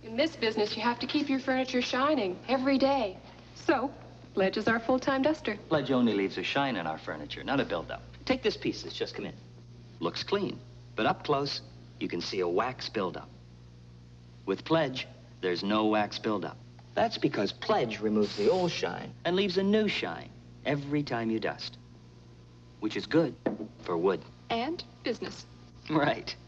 In this business, you have to keep your furniture shining every day. So, Pledge is our full-time duster. Pledge only leaves a shine in our furniture, not a build-up. Take this piece that's just come in. Looks clean, but up close, you can see a wax buildup. With Pledge, there's no wax buildup. That's because Pledge removes the old shine and leaves a new shine every time you dust, which is good for wood. And business. Right.